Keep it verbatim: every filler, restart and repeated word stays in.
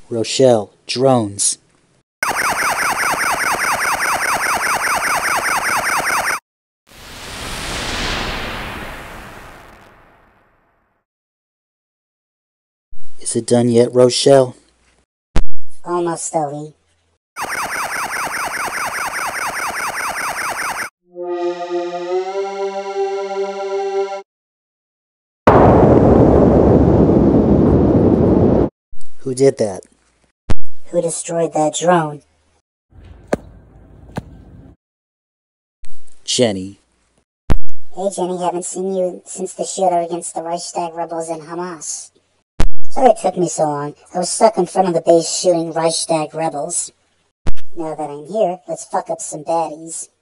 Rochelle, drones. Is it done yet, Rochelle? Almost, Ellie. Who did that? Who destroyed that drone? Jenny. Hey Jenny, haven't seen you since the shootout against the Reistag Rebels and Hamas. Sorry it took me so long. I was stuck in front of the base shooting Reistag Rebels. Now that I'm here, let's fuck up some baddies.